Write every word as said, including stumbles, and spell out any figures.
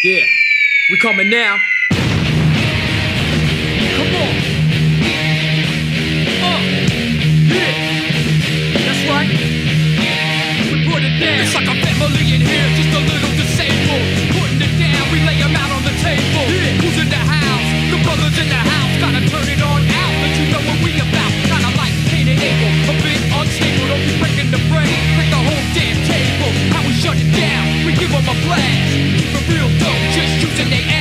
Yeah, we coming now. Come on. Uh, yeah, that's right. We put it down. It's like a family in here, just a little disabled. Putting it down, we lay them out on the table. Yeah. Who's in the house? The brothers in the house. Gotta turn it on out, let you know what we about. Kinda like Cain and Abel, a bit unstable. Don't be breaking the brain, break the whole damn table. How we shut it down, we give them a blast. Keep it real though, just using they